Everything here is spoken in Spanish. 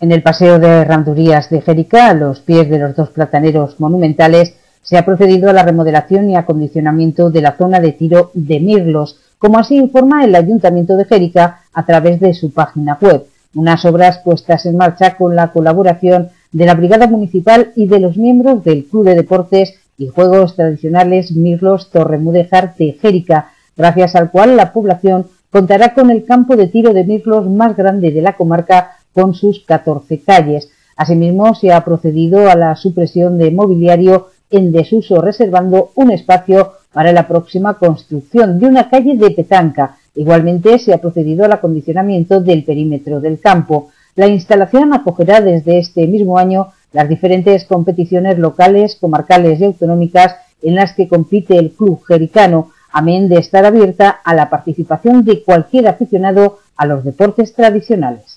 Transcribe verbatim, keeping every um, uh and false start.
En el paseo de Errandurías de Jérica, a los pies de los dos plataneros monumentales, se ha procedido a la remodelación y acondicionamiento de la zona de tiro de mirlos, como así informa el Ayuntamiento de Jérica a través de su página web. Unas obras puestas en marcha con la colaboración de la Brigada Municipal y de los miembros del Club de Deportes y Juegos Tradicionales Mirlos Torremudéjar de Jérica, gracias al cual la población contará con el campo de tiro de mirlos más grande de la comarca, con sus catorce calles. Asimismo, se ha procedido a la supresión de mobiliario en desuso, reservando un espacio para la próxima construcción de una calle de petanca. Igualmente, se ha procedido al acondicionamiento del perímetro del campo. La instalación acogerá desde este mismo año las diferentes competiciones locales, comarcales y autonómicas en las que compite el club jericano, amén de estar abierta a la participación de cualquier aficionado a los deportes tradicionales.